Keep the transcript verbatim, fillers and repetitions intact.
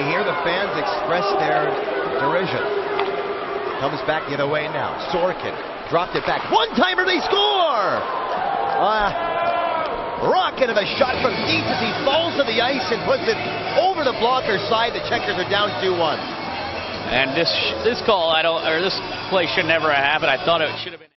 you hear the fans express their derision. Comes back the other way now. Sorkin dropped it back. One-timer, they score! Uh, rocket of a shot from deep as he falls to the ice and puts it over the blocker side. The Checkers are down two one. And this this call, I don't, or this play should never have happened. I thought it should have been.